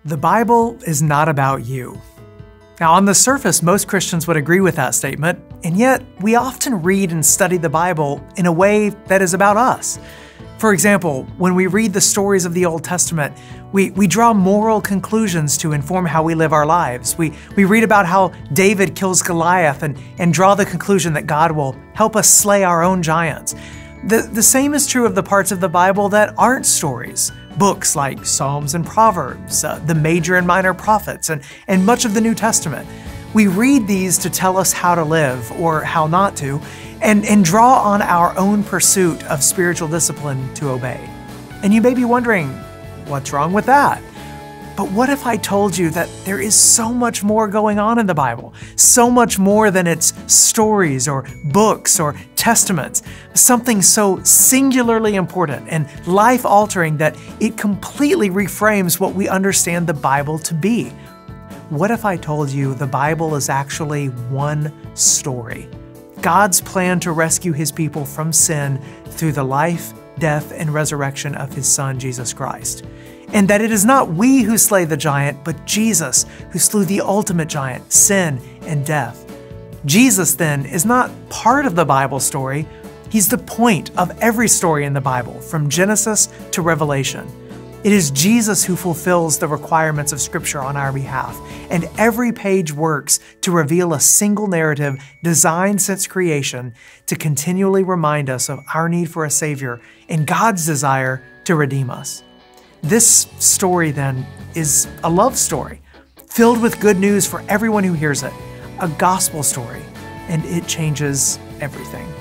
The Bible is not about you. Now, on the surface, most Christians would agree with that statement, and yet we often read and study the Bible in a way that is about us. For example, when we read the stories of the Old Testament, we draw moral conclusions to inform how we live our lives. We read about how David kills Goliath and draw the conclusion that God will help us slay our own giants. The same is true of the parts of the Bible that aren't stories. Books like Psalms and Proverbs, the major and minor prophets, and much of the New Testament. We read these to tell us how to live or how not to, and draw on our own pursuit of spiritual discipline to obey. And you may be wondering, what's wrong with that? But what if I told you that there is so much more going on in the Bible? So much more than its stories or books or testaments. Something so singularly important and life-altering that it completely reframes what we understand the Bible to be. What if I told you the Bible is actually one story? God's plan to rescue His people from sin through the life, death, and resurrection of His Son, Jesus Christ. And that it is not we who slay the giant, but Jesus who slew the ultimate giant, sin and death. Jesus, then, is not part of the Bible story. He's the point of every story in the Bible, from Genesis to Revelation. It is Jesus who fulfills the requirements of Scripture on our behalf, and every page works to reveal a single narrative designed since creation to continually remind us of our need for a Savior and God's desire to redeem us. This story, then, is a love story, filled with good news for everyone who hears it, a gospel story, and it changes everything.